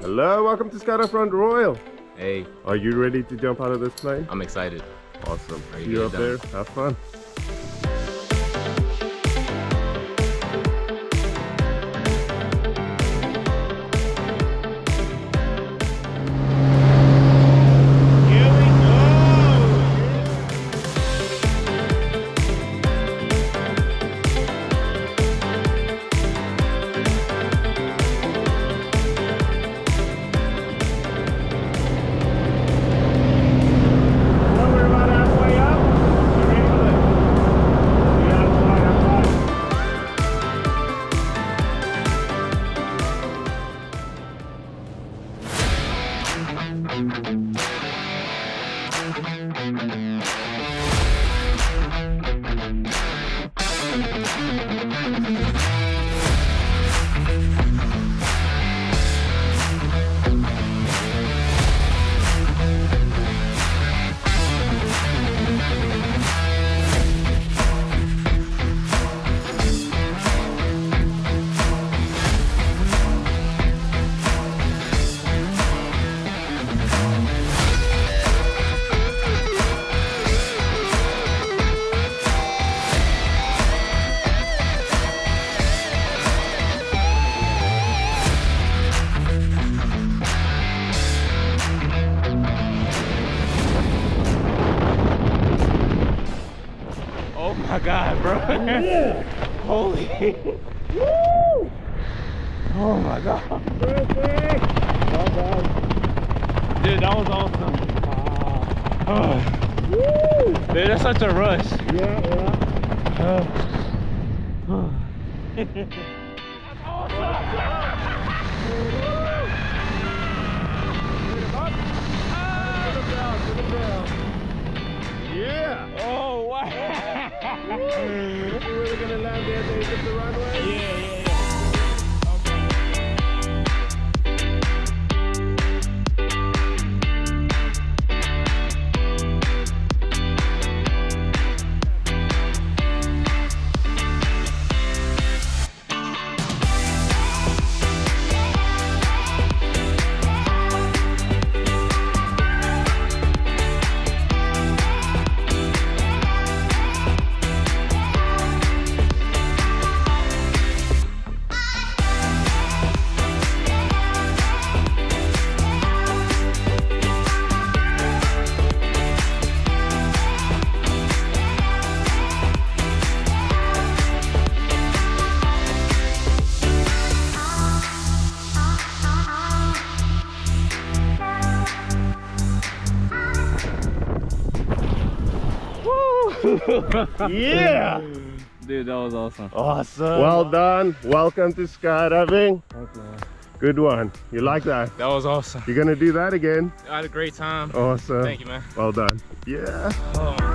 Hello, welcome to Skydive Front Royal. Hey. Are you ready to jump out of this plane? I'm excited. Awesome. See you up there. Have fun. Oh my God, bro. Yeah. Holy. Woo! Oh my God. Perfect. Well done. Dude, that was awesome. Woo! Dude, that's such a rush. Yeah. That's Yeah. Oh, wow. You really gonna land there at the end of the runway? Yeah. Yeah. Dude, that was awesome. Awesome. Well done. Welcome to skydiving. Thank you, man. Good one. You like that? That was awesome. You're gonna do that again? I had a great time. Awesome. Thank you, man. Well done. Yeah. Oh.